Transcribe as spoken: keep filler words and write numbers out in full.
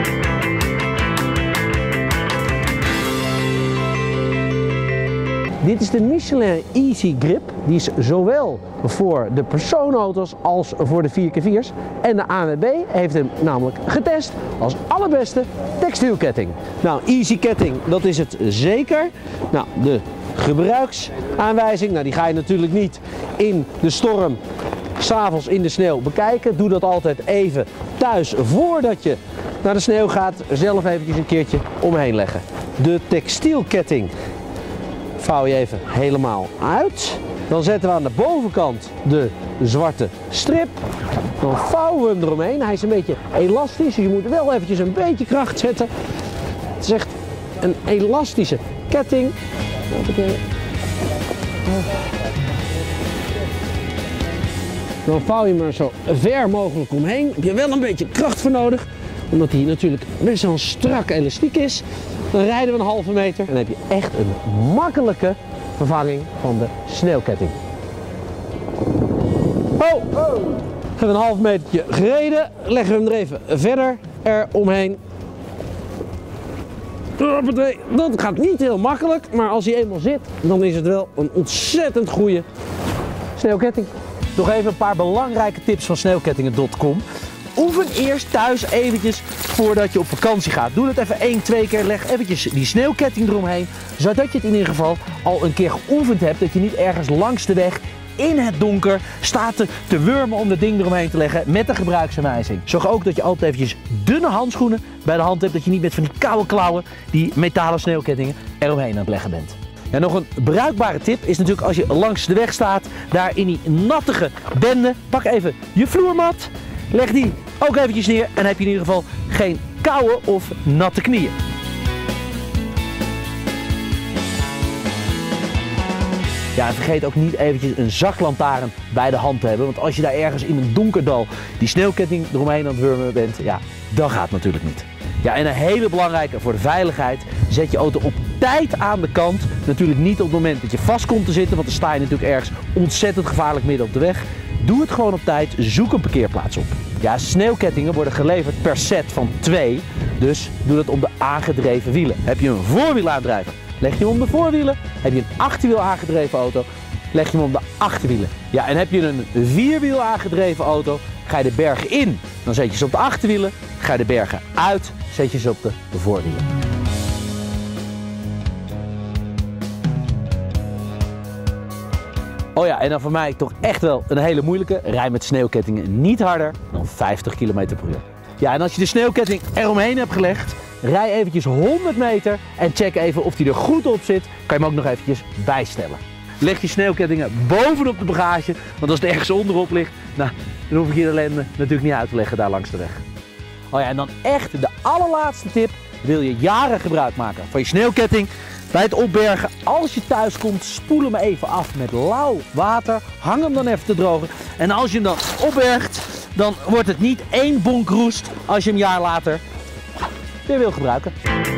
Dit is de Michelin Easy Grip. Die is zowel voor de personenauto's als voor de vier keer viers. En de A N W B heeft hem namelijk getest als allerbeste textielketting. Nou, Easy ketting, dat is het zeker. Nou, de gebruiksaanwijzing, nou die ga je natuurlijk niet in de storm, 's avonds in de sneeuw bekijken. Doe dat altijd even thuis voordat je naar de sneeuw gaat. Zelf eventjes een keertje omheen leggen. De textielketting vouw je even helemaal uit. Dan zetten we aan de bovenkant de zwarte strip. Dan vouwen we hem eromheen. Hij is een beetje elastisch, dus je moet wel eventjes een beetje kracht zetten. Het is echt een elastische ketting. Dan vouw je hem er zo ver mogelijk omheen. Daar heb je wel een beetje kracht voor nodig, omdat hij natuurlijk best wel strak elastiek is. Dan rijden we een halve meter en dan heb je echt een makkelijke vervanging van de sneeuwketting. Oh, oh. We hebben een half metertje gereden, leggen we hem er even verder eromheen. Dat gaat niet heel makkelijk, maar als hij eenmaal zit, dan is het wel een ontzettend goede sneeuwketting. Nog even een paar belangrijke tips van sneeuwkettingen punt com. Oefen eerst thuis eventjes voordat je op vakantie gaat. Doe dat even één, twee keer. Leg eventjes die sneeuwketting eromheen. Zodat je het in ieder geval al een keer geoefend hebt. Dat je niet ergens langs de weg in het donker staat te, te wurmen om dat ding eromheen te leggen met de gebruiksaanwijzing. Zorg ook dat je altijd eventjes dunne handschoenen bij de hand hebt. Dat je niet met van die koude klauwen die metalen sneeuwkettingen eromheen aan het leggen bent. En nog een bruikbare tip is natuurlijk als je langs de weg staat, daar in die nattige bende, pak even je vloermat. Leg die ook eventjes neer en dan heb je in ieder geval geen koude of natte knieën. Ja, en vergeet ook niet eventjes een zaklantaarn bij de hand te hebben. Want als je daar ergens in een donker dal die sneeuwketting eromheen aan het wurmen bent, ja, dat gaat natuurlijk niet. Ja, en een hele belangrijke voor de veiligheid, zet je auto op tijd aan de kant. Natuurlijk niet op het moment dat je vast komt te zitten, want dan sta je natuurlijk ergens ontzettend gevaarlijk midden op de weg. Doe het gewoon op tijd, zoek een parkeerplaats op. Ja, sneeuwkettingen worden geleverd per set van twee, dus doe dat op de aangedreven wielen. Heb je een voorwielaandrijver, leg je hem om de voorwielen. Heb je een achterwiel aangedreven auto, leg je hem om de achterwielen. Ja, en heb je een vierwiel aangedreven auto, ga je de bergen in, dan zet je ze op de achterwielen. Ga je de bergen uit, zet je ze op de voorwielen. Oh ja, en dan voor mij toch echt wel een hele moeilijke. Rij met sneeuwkettingen niet harder dan vijftig kilometer per uur. Ja, en als je de sneeuwketting eromheen hebt gelegd, rij eventjes honderd meter en check even of die er goed op zit. Kan je hem ook nog eventjes bijstellen. Leg je sneeuwkettingen bovenop de bagage, want als het ergens onderop ligt, nou, dan hoef ik je de ellende natuurlijk niet uit te leggen daar langs de weg. Oh ja, en dan echt de allerlaatste tip. Wil je jaren gebruik maken van je sneeuwketting? Bij het opbergen, als je thuis komt, spoel hem even af met lauw water. Hang hem dan even te drogen. En als je hem dan opbergt, dan wordt het niet één bonk roest als je hem een jaar later weer wil gebruiken.